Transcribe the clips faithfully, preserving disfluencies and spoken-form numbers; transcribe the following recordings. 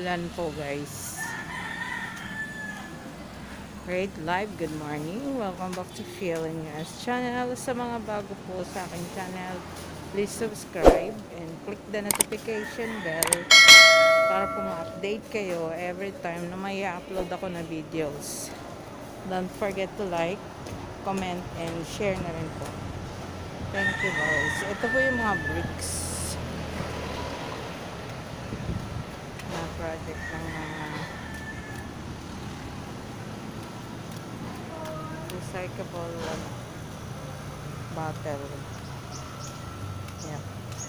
umuulan po guys. Great live, good morning. Welcome back to Feeling Us channel. Sa mga bago po sa aking channel, please subscribe and click the notification bell para po ma-update kayo every time na may upload ako na videos. Don't forget to like, comment, and share na rin po. Thank you guys. Ito po yung mga bricks na project ng mga recyclable bottle. Yeah.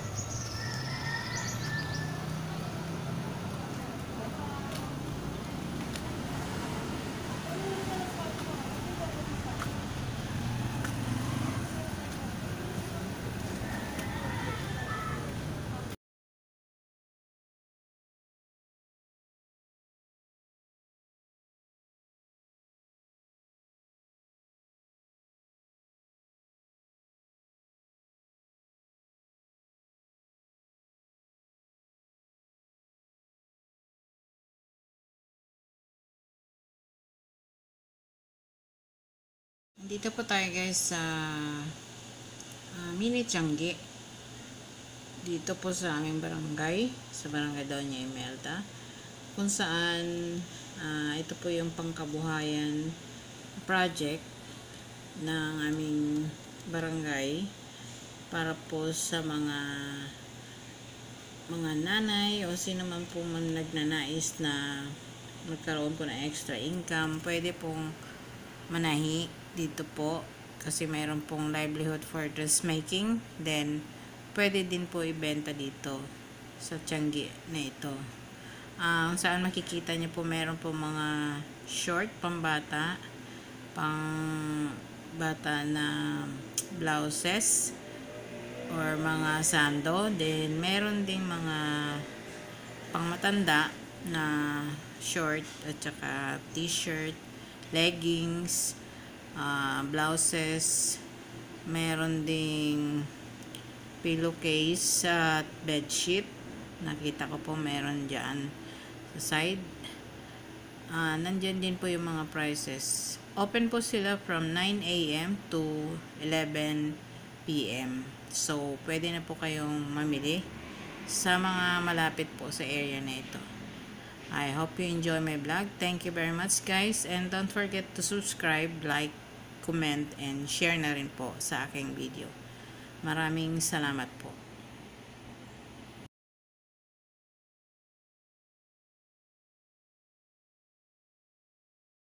Dito po tayo guys sa uh, mini Tiangge. Dito po sa aming barangay, sa barangay Doña Imelda, kung saan uh, ito po yung pangkabuhayan project ng aming barangay para po sa mga mga nanay o sino man po man nagnanais na magkaroon po ng extra income, pwede pong manahi dito po kasi mayroon pong livelihood for dressmaking. Then pwede din po ibenta dito sa Tiangge na ito. Uh, saan makikita nyo po, mayroon po mga short pambata, pang bata na blouses or mga sando. Then meron ding mga pangmatanda na short at saka t-shirt, leggings, uh, blouses. Meron ding pillowcase at bedsheet. Nakita ko po meron dyan sa side. Uh, nandyan din po yung mga prices. Open po sila from nine A M to eleven P M So, pwede na po kayong mamili sa mga malapit po sa area na ito. I hope you enjoy my vlog. Thank you very much guys. And don't forget to subscribe, like, comment, and share na rin po sa aking video. Maraming salamat po.